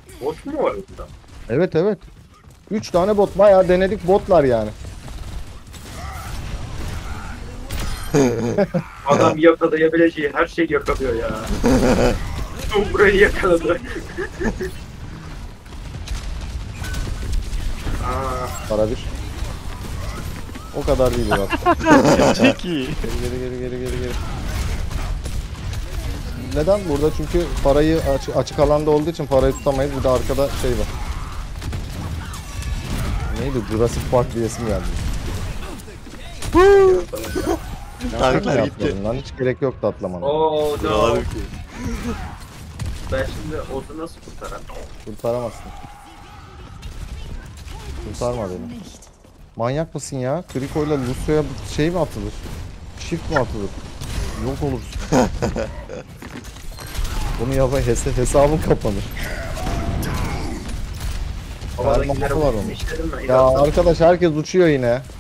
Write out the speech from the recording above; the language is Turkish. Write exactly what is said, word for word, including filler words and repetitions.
Bot mu var burada? Evet evet. üç tane bot bayağı denedik botlar yani. Adam yakalayabileceği her şeyi yakalıyor ya. Burayı yakaladı. Aa, Para bir. O kadar değil Murat. Çok iyi. Geri geri geri geri geri. Neden? Burada çünkü parayı açık, açık alanda olduğu için parayı tutamayız. Bir de arkada şey var. Neydi? Jurassic Park diyesim geldi. Tanklar Ne gitti. atladın lan? Hiç gerek yoktu atlamana. Oo no. Bravo ki. Ben şimdi Oz'u nasıl kurtarırım? Kurtaramazsın. Kurtarma beni. Manyak mısın ya? Kriko'yla Lucio'ya şey mi atılır? Shift mi atılır? Yok olursun. Bunu yapay hes- hesabın kapanır. Havadakilere Vermesi var onun. işledim mi? Ya arkadaş herkes uçuyor yine.